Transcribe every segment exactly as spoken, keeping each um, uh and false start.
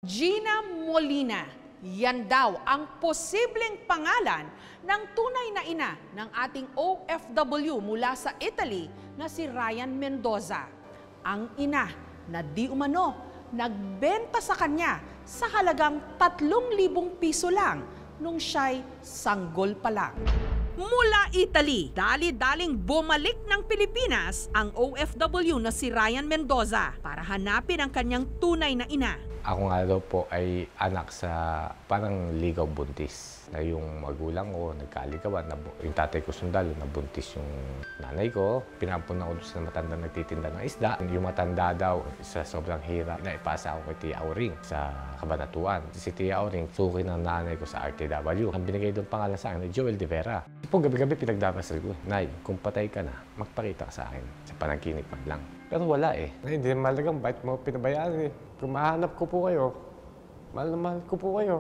Gina Molina, yan daw ang posibleng pangalan ng tunay na ina ng ating O F W mula sa Italy na si Ryan Mendoza. Ang ina na di umano nagbenta sa kanya sa halagang tatlong libong piso lang nung siya'y sanggol pa lang. Mula Italy, dali-daling bumalik ng Pilipinas ang O F W na si Ryan Mendoza para hanapin ang kanyang tunay na ina. Ako nga daw po ay anak sa parang ligaw buntis. Na yung magulang ko nagkaligawan, yung tatay ko sundalo, nabuntis yung nanay ko. Pinampun ako sa matanda nagtitinda ng isda. Yung matanda daw, sa sobrang hirap, naipasa ako kay Tia Auring sa Cabanatuan. Si Tia Auring, suki ng nanay ko sa R T W. Ang binigay doon pangalan sa akin ay Joel De Vera. Po gabi-gabi pinagdadasal ko, Nay, kung patay ka na, magpakita ka sa akin sa panaginip man lang. Pero wala eh. Ay, hindi naman malagang bait mo pinabayaan eh. Kung mahanap ko po kayo, mahal na mahal ko po kayo.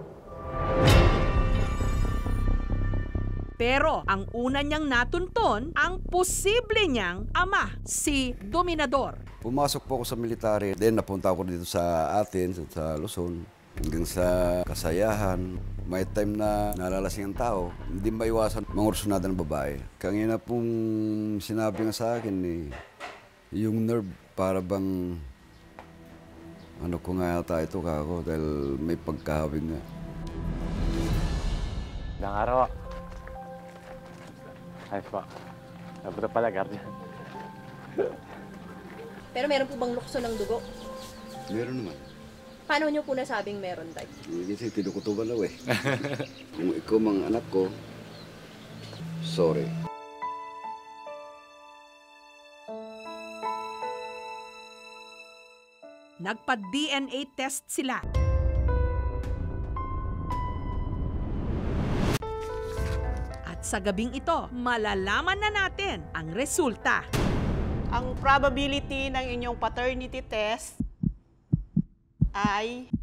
Pero ang una niyang natunton, ang posible niyang ama, si Dominador. Pumasok po ako sa military, then napunta ako dito sa atin, sa Luzon, hanggang sa kasayahan. May time na nalalasing ang tao, hindi maiwasan mangursunada ng babae. Kanina pong sinabi nga sa akin eh, yung nerve para bang ano ko nga yata ito kako dahil may pagkahawig nga. Ilang araw. Ayos pa. Nabuta pala, guardian. Pero meron po bang lukso ng dugo? Meron naman. Paano niyo po nasabing meron, Tay? Hindi kasi tinukutuban daw eh. Kung ikaw mga anak ko, sorry. Nagpa-D N A test sila. At sa gabing ito, malalaman na natin ang resulta. Ang probability ng inyong paternity test ay...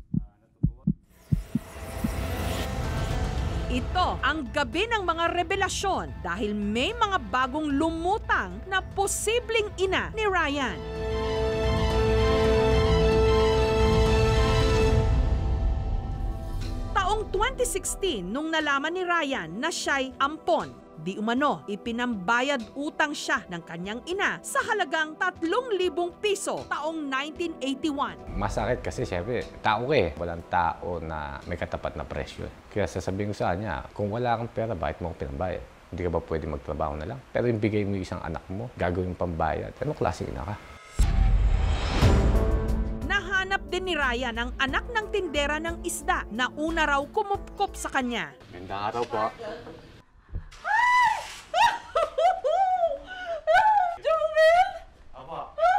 Ito ang gabi ng mga revelasyon dahil may mga bagong lumutang na posibleng ina ni Ryan. Taong twenty sixteen, nung nalaman ni Ryan na siya'y ampon, di umano, ipinambayad utang siya ng kanyang ina sa halagang tatlong libong piso taong nineteen eighty-one. Masakit kasi syempre, tao ka eh. Walang tao na may katapat na presyo. Kaya sasabihin ko sa kanya, kung wala kang pera, bakit mo ako pinambayad? Hindi ka ba pwede magtrabaho na lang? Pero yung bigay mo yung isang anak mo, gagawin pambayad. Anong klaseng ina ka? Nahanap din ni Ryan ang anak ng tindera ng isda na una raw kumupkop sa kanya. Gandang araw po. Joel! Apa?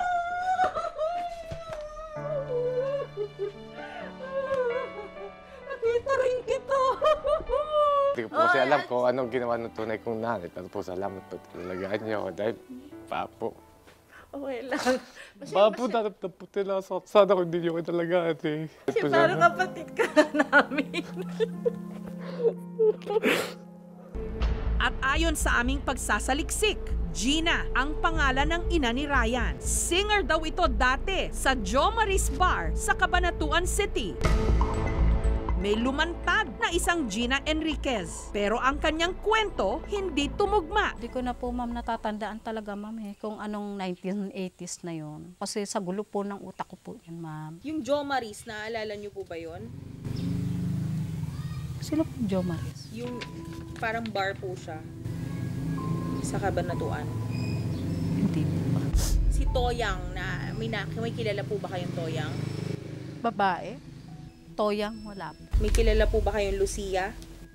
Nakita rin kita! Hindi ko po kasi alam kung anong ginawa ng tunay kong nanay. Pero po salamat po talagaan niyo ako dahil papo. Okay lang. Papo, darap na po tila. Sana kung hindi niyo kayo talaga ate. Kasi parang kapatid ka namin. At ayon sa aming pagsasaliksik, Gina ang pangalan ng ina ni Ryan. Singer daw ito dati sa Jo Maris Bar sa Cabanatuan City. May lumantad na isang Gina Enriquez. Pero ang kanyang kwento hindi tumugma. Hindi ko na po, ma'am, natatandaan talaga, ma'am, eh, kung anong nineteen eighties na yon. Kasi sa gulo po ng utak ko po yun, ma'am. Yung Jo Maris, naalala niyo po ba yun? Sino po Jo Maris? Yung parang bar po siya sa Cabanatuan. Hindi po ba? Si Toyang, na may, na, may kilala po ba kayong Toyang? Babae? Toyang? Wala po. May kilala po ba kayong Lucia?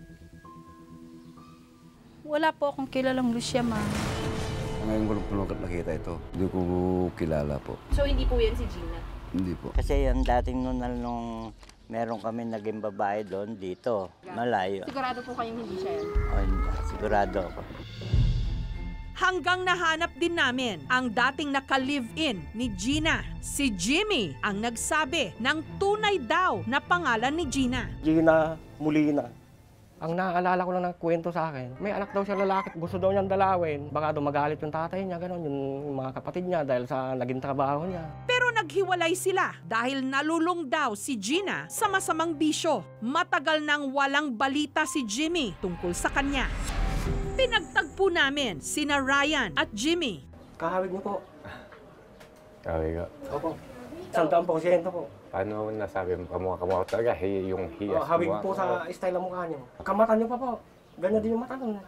Wala po akong kilalang Lucia, ma'am. Ngayon ko lang po nakita ito. Hindi ko kilala po. So hindi po yan si Gina? Hindi po. Kasi yung dating nung, nung meron kami naging babae doon, dito, malayo. Sigurado po kayong hindi siya yan? O, sigurado ako. Hanggang nahanap din namin ang dating naka-live-in ni Gina. Si Jimmy ang nagsabi ng tunay daw na pangalan ni Gina. Gina Molina. Ang naaalala ko lang ng kwento sa akin, may anak daw siya lalaki, gusto daw niyang dalawin. Baka daw magalit yung tatay niya, gano'n, yung mga kapatid niya dahil sa naging trabaho niya. Pero naghiwalay sila dahil nalulung daw si Gina sa masamang bisyo. Matagal nang walang balita si Jimmy tungkol sa kanya. Pinagtagpo namin sina Ryan at Jimmy. Kahawig niyo po. Sabi ko, Opo. Sandaang porsyento po. paano nasabi mo, kamukha kamukha talaga, hi, yung hiyas Oh, hawig mukha po ko. sa style ng mukha niyo. Kamata niyo pa po. Ganyan din yung mata nun.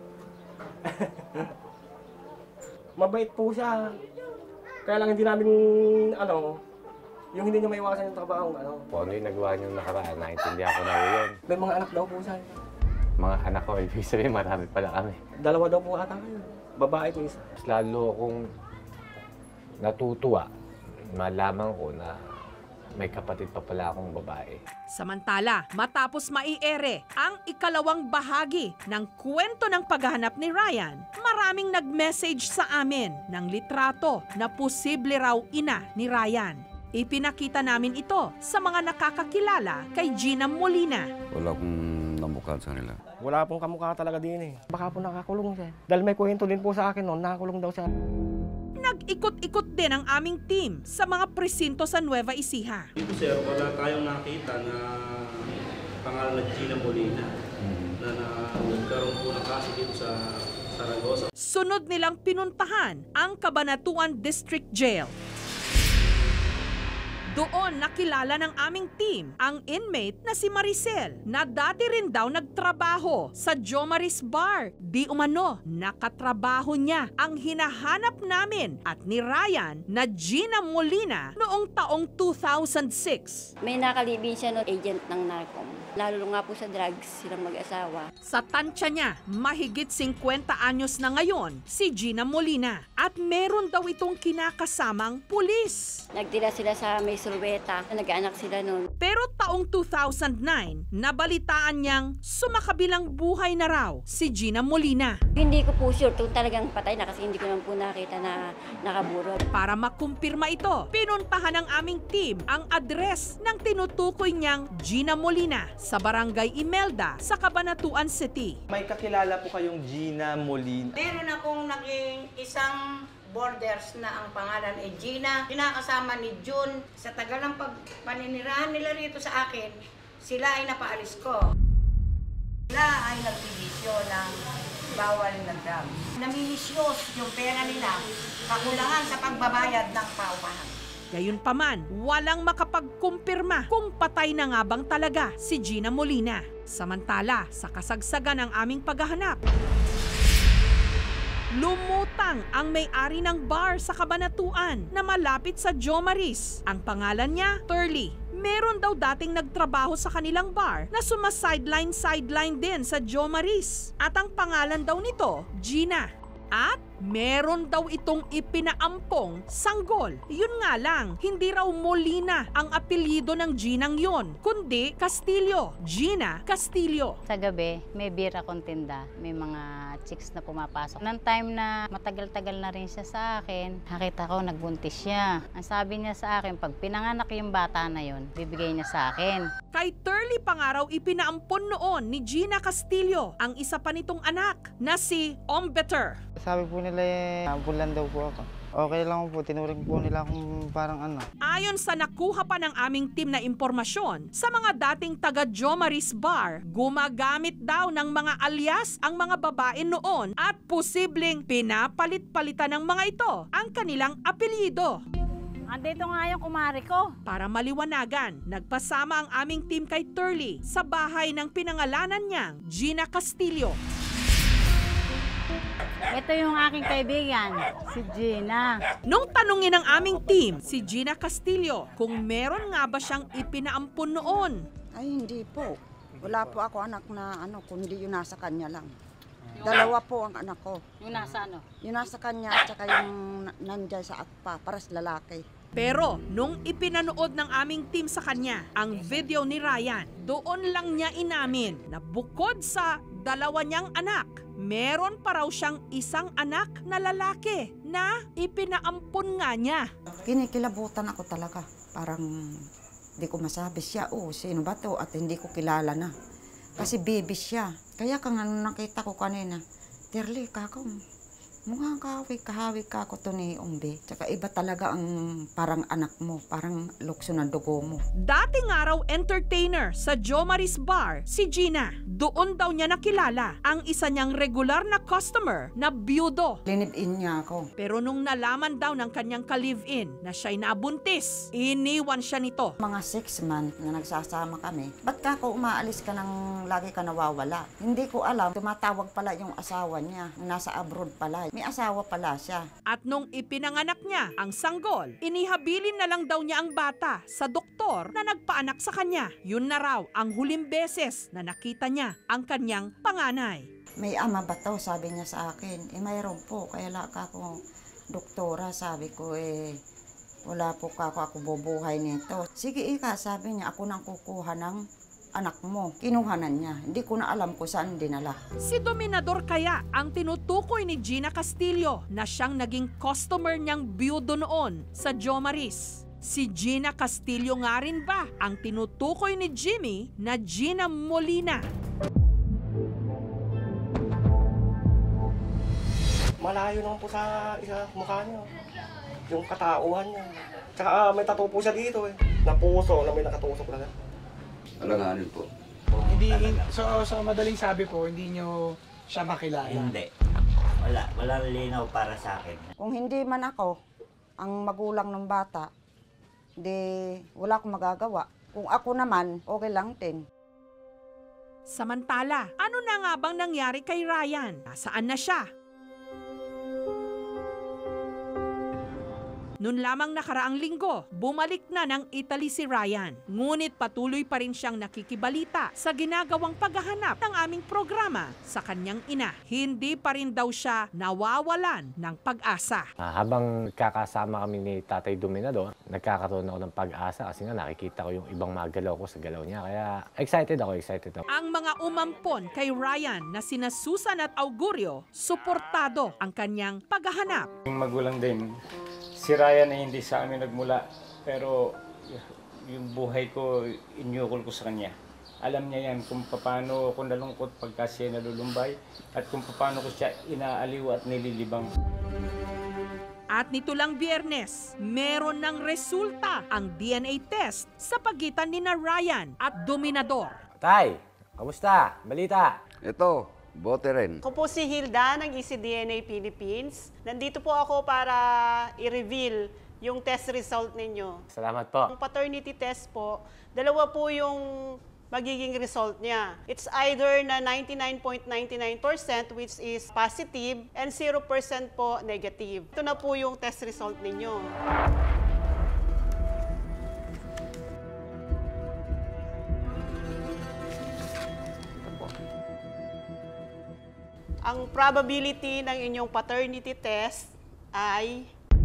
Mabait po siya. Kaya lang hindi namin, ano, yung hindi niya maiwasan yung trabaho, ano. Kung ano yung nagawa niyo nakaraan, naintindihan ko na yun. May mga anak daw po siya. Mga anak ko, ibig sabihin, marami pala kami. Dalawa daw po ata kayo. Babae ko isa. Mas lalo akong natutuwa, malaman ko na may kapatid pa pala akong babae. Samantala, matapos maiere ang ikalawang bahagi ng kwento ng paghahanap ni Ryan, maraming nag-message sa amin ng litrato na posible raw ina ni Ryan. Ipinakita namin ito sa mga nakakakilala kay Gina Molina. Wala akong namukhaan sa kanila. Wala pong kamukha talaga din eh. Baka po nakakulong siya. Dahil may kwento din po sa akin noon, nakakulong daw siya. Nag-ikot-ikot din ang aming team sa mga presinto sa Nueva Ecija. Dito sir, wala tayong nakita na pangalan na Gina Molina na, na nagkaroon po ng kaso dito sa Saragossa. Sunod nilang pinuntahan ang Cabanatuan District Jail. Doon nakilala ng aming team ang inmate na si Maricel na dati rin daw nagtrabaho sa Jomaris Bar. Di umano, nakatrabaho niya ang hinahanap namin at ni Ryan na Gina Molina noong taong two thousand six. May nakalibin siya no agent ng Narcom. Lalo nga po sa drugs silang mag-asawa. Sa tansya niya, mahigit fifty anyos na ngayon si Gina Molina at meron daw itong kinakasamang pulis. Nagtira sila sa may Sulweta, nag-anak sila noon. Pero taong two thousand nine, nabalitaan niyang sumakabilang buhay na raw si Gina Molina. Hindi ko po sure kung talagang patay na kasi hindi ko naman po nakita na nakaburol. Para makumpirma ito, pinuntahan ng aming team ang address ng tinutukoy niyang Gina Molina sa Barangay Imelda sa Cabanatuan City. May kakilala po kayong Gina Molina. Meron akong naging isang borders na ang pangalan ay Gina. Kinakasama ni June. Sa tagal ng pagpaninirahan nila rito sa akin, sila ay napaalis ko. Sila ay nagbibisyo ng bawal na drugs. Namimisyos yung pera nila, kakulangan sa pagbabayad ng paupahan. Gayunpaman, walang makapagkumpirma kung patay na nga bang talaga si Gina Molina. Samantala, sa kasagsagan ng aming paghahanap, lumutang ang may-ari ng bar sa Cabanatuan na malapit sa Jomaris. Ang pangalan niya, Turley. Meron daw dating nagtrabaho sa kanilang bar na suma-sideline-sideline din sa Jomaris. At ang pangalan daw nito, Gina. At meron daw itong ipinaampong sanggol. Yun nga lang, hindi raw Molina ang apelyido ng Ginang yon, kundi Castillo. Gina Castillo. Sa gabi, may bira kong tinda. May mga chicks na pumapasok. Nang time na matagal-tagal na rin siya sa akin, nakita ko nagbuntis siya. Ang sabi niya sa akin, pag pinanganak yung bata na yon, bibigay niya sa akin. Kay Turley pangaraw ipinaampon noon ni Gina Castillo ang isa pa nitong anak na si Ombeter. Sabi po nila eh, bulan daw po ako. Okay lang po, tinuring po nila akong parang ano. Ayon sa nakuha pa ng aming team na impormasyon, sa mga dating taga Jomaris Bar, gumagamit daw ng mga alias ang mga babae noon at posibleng pinapalit-palitan ng mga ito ang kanilang apelyido. Andito nga yung kumari ko. Para maliwanagan, nagpasama ang aming team kay Turley sa bahay ng pinangalanan niyang Gina Castillo. Ito yung aking kaibigan, si Gina. Nung tanungin ng aming team si Gina Castillo kung meron nga ba siyang ipinaampun noon. Ay hindi po. Wala po ako anak na ano, kundi yung nasa kanya lang. Dalawa po ang anak ko. Yung nasa ano? Yung nasa kanya at saka yung nandiyan sa akpa, paras lalaki. Pero nung ipinanood ng aming team sa kanya ang video ni Ryan, doon lang niya inamin na bukod sa dalawa niyang anak, meron pa raw siyang isang anak na lalaki na ipinaampon nga niya. Kinikilabutan ako talaga. Parang di ko masabi siya, oh, sino ba to? At hindi ko kilala na. Kasi baby siya. Kaya kang ano nakita ko kanina, Terli, kako, mukhang kahawi, kahawi ka ako to ni Umbe. Tsaka iba talaga ang parang anak mo, parang lukso ng dugo mo. Dating araw entertainer sa Jo Maris Bar, si Gina. Doon daw niya nakilala ang isa niyang regular na customer na byudo. Linid-in niya ako. Pero nung nalaman daw ng kanyang ka-live-in na siya'y nabuntis, iniwan siya nito. Mga six months na nagsasama kami, ba't ka ako umaalis ka nang lagi ka nawawala? Hindi ko alam, tumatawag pala yung asawa niya, nasa abroad pala. May asawa pala siya. At nung ipinanganak niya ang sanggol, inihabilin na lang daw niya ang bata sa doktor na nagpaanak sa kanya. Yun na raw ang huling beses na nakita niya ang kanyang panganay. May ama ba to? Sabi niya sa akin. Eh mayroon po, kaya laka ako doktora. Sabi ko eh, wala po ka ako, ako bubuhay nito. Sige ika, sabi niya, ako nang kukuha ng anak mo. Kinuhanan niya. Hindi ko na alam kung saan dinala. Si Dominador kaya ang tinutukoy ni Gina Castillo na siyang naging customer niyang byudo noon sa Jo Maris. Si Gina Castillo nga rin ba ang tinutukoy ni Jimmy na Gina Molina? Malayo naman po sa isa mukha niya. Yung katauhan niya. Tsaka uh, may tattoo po siya dito eh. Na puso, na may nakatusok na. Alanganin po. Hindi, so, so madaling sabi po, hindi nyo siya makilala? Hindi. Wala, walang linaw para sa akin. Kung hindi man ako ang magulang ng bata, di wala akong magagawa. Kung ako naman, okay lang din. Samantala, ano na nga bang nangyari kay Ryan? Nasaan na siya? Noon lamang nakaraang linggo, bumalik na ng Italy si Ryan. Ngunit patuloy pa rin siyang nakikibalita sa ginagawang paghahanap ng aming programa sa kanyang ina. Hindi pa rin daw siya nawawalan ng pag-asa. Ah, habang kakasama kami ni Tatay Dominador, nagkakaroon ako ng pag-asa kasi nga nakikita ko yung ibang mga galaw ko sa galaw niya. Kaya excited ako, excited ako. Ang mga umampon kay Ryan na sina Susan at Augurio, suportado ang kanyang paghahanap. Yung magulang din, si Ryan ay hindi sa amin nagmula, pero yung buhay ko, inyukol ko sa kanya. Alam niya yan kung paano ako nalungkot pagka siya nalulumbay at kung paano ko siya inaaliw at nililibang. At nito lang Biyernes, meron ng resulta ang D N A test sa pagitan ni na Ryan at Dominador. Tay, kamusta? Balita? Ito. Bote rin. Ako po si Hilda ng E C D N A Philippines. Nandito po ako para i-reveal yung test result ninyo. Salamat po. Yung paternity test po, dalawa po yung magiging result niya. It's either na ninety-nine point nine nine percent which is positive and zero percent po negative. Ito na po yung test result ninyo. Ang probability ng inyong paternity test ay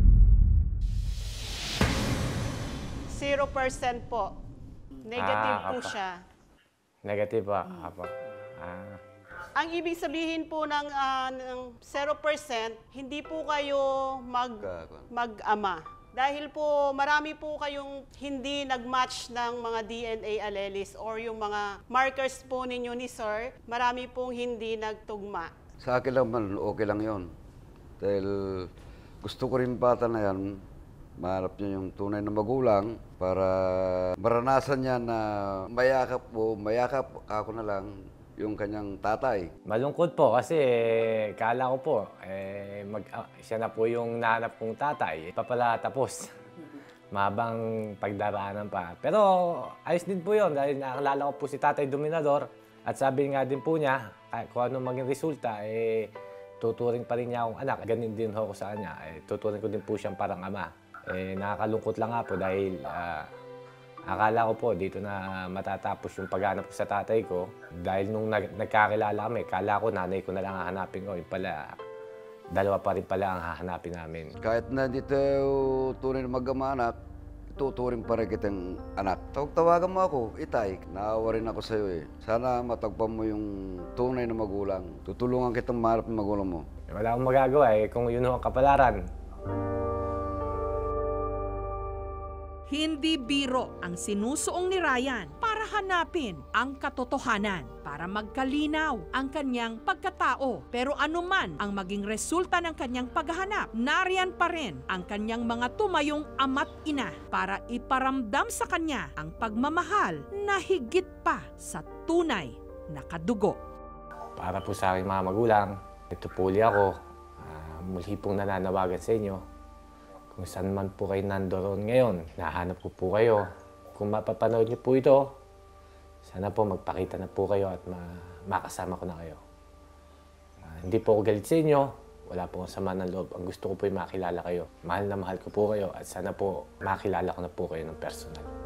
zero percent po. Negative Ah, po apa. siya. Negative pa, apa. Ah. Ang ibig sabihin po ng, ah, ng zero percent, hindi po kayo mag, mag-ama. Dahil po marami po kayong hindi nag-match ng mga D N A alleles or yung mga markers po ninyo ni Sir, marami pong hindi nagtugma. Sa akin lang man, okay lang yon. Dahil gusto ko rin bata na yan, mahanap niya yung tunay na magulang para maranasan niya na mayakap o mayakap ako na lang yung kanyang tatay. Malungkot po kasi eh, kala ko po, eh, mag, ah, siya na po yung nahanap kong tatay. Pa pala tapos. Mahabang pagdaraanan pa. Pero ayos din po yun dahil nakalala ko po si Tatay Dominador at sabi nga din po niya, kung ano maging resulta, eh, tuturing pa rin niya akong anak. Ganun din ho ako sa kanya. Eh, tuturing ko din po siyang parang ama. Eh, nakakalungkot lang nga po dahil uh, akala ko po dito na matatapos yung paghanap ko sa tatay ko. Dahil nung nag nagkakilala kami, kala ko nanay ko na lang hahanapin ko. Yung pala, dalawa pa rin pala ang hahanapin namin. Kahit na dito tunay na mag-ama-anak, tuturing pa rin kitang anak. Tawag-tawagan mo ako, Itay, naawa rin ako sa iyo eh. Sana matagpan mo yung tunay na magulang. Tutulungan kitang mahanap ng magulang mo. Wala akong magagawa eh, kung yun ang kapalaran. Hindi biro ang sinusuong ni Ryan para para hanapin ang katotohanan, para magkalinaw ang kanyang pagkatao. Pero anuman ang maging resulta ng kanyang paghahanap, nariyan pa rin ang kanyang mga tumayong ama't ina para iparamdam sa kanya ang pagmamahal na higit pa sa tunay na kadugo. Para po sa aking mga magulang, ito po uli ako. Uh, muli pong nananawagan sa inyo. Kung saan man po kayo nandoon ngayon, nahanap ko po kayo. Kung mapapanood niyo po ito, sana po magpakita na po kayo at ma- makasama ko na kayo. Uh, hindi po ako galit sa inyo. Wala po akong sama ng loob. Ang gusto ko po ay makilala kayo. Mahal na mahal ko po kayo at sana po makilala ko na po kayo ng personal.